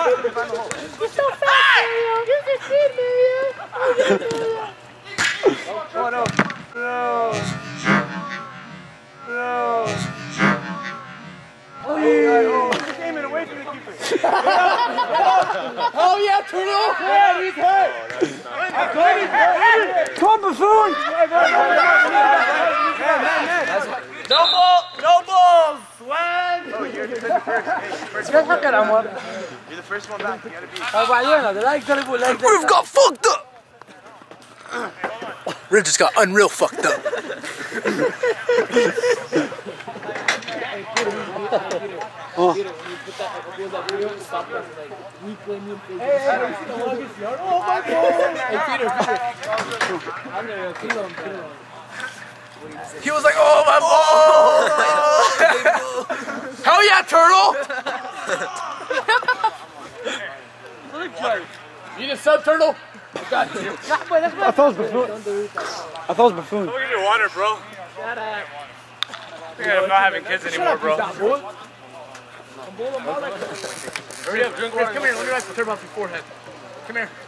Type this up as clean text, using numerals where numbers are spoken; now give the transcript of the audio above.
You're so fast, Mario. Use your speed, Mario. Oh no. No. Oh yeah. Aiming away from the keeper. Oh yeah, Turtle. Yeah, he's hurt. Come on, buffoon. No balls. Swag. Oh, you're the first. Hey, you're the first one back. You gotta be. Riv got fucked up. Riv just got unreal fucked up. Oh. He was like, oh my ball! Hell yeah, Turtle! You need a sub, Turtle? I thought it was buffoon. Look at your water, bro. Shut up. I'm not having kids anymore, bro. Hurry up, drink water. Come here, let me rest the turtle off your forehead. Come here.